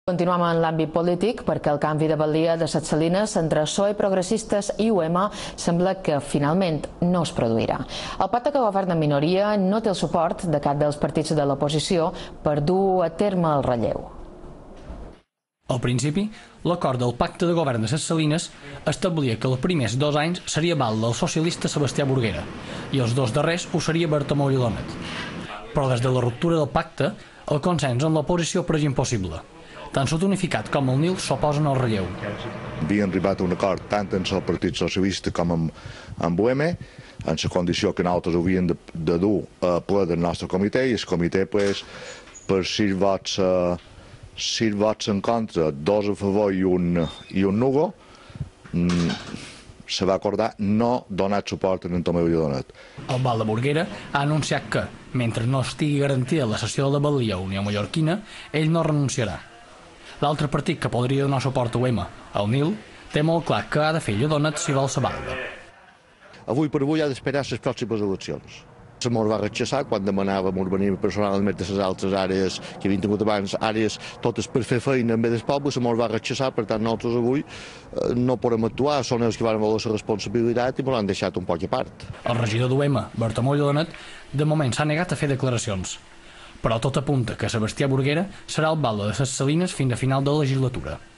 Continuem en l'àmbit polític perquè el canvi de balia de Ses Salines entre PSOE, Progressistes i UM sembla que finalment no es produirà. El pacte que governa en minoria no té el suport de cap dels partits de l'oposició per dur a terme el relleu. Al principi, l'acord del pacte de govern de Ses Salines establia que els primers 2 anys seria val del socialista Sebastià Burguera i els 2 darrers ho seria Bartomeu i Donet. Però des de la ruptura del pacte, el consens en l'oposició pareix impossible. Tant Sud Unificat com el NIL s'oposen al relleu. Havien arribat a un acord tant amb el Partit Socialista com amb UM, en la condició que nosaltres havíem de dur a ple del nostre comitè, i el comitè, per 6 vots en contra, 2 a favor i un nulo, se va acordar no donar suport a en Tomeu i Donet. El Val de Burguera ha anunciat que, mentre no estigui garantida la cessió de la balia a Unió Mallorquina, ell no renunciarà. L'altre partit que podria donar suport a UM, el NIL, té molt clar que ha de fer allò Donet si vol la balda. Avui per avui ha d'esperar les pròximes eleccions. Se mos va rechaçar quan demanàvem urbanisme personal en de les altres àrees que havien tingut abans, àrees totes per fer feina en bé del poble, se mos va rechaçar, per tant nosaltres avui no podem actuar, són els que van voler la responsabilitat i ens l'han deixat un poc a part. El regidor d'UM, Bartomeu i Donet, de moment s'ha negat a fer declaracions, però tot apunta que Sebastià Burguera serà el alcalde de Ses Salines fins a final de legislatura.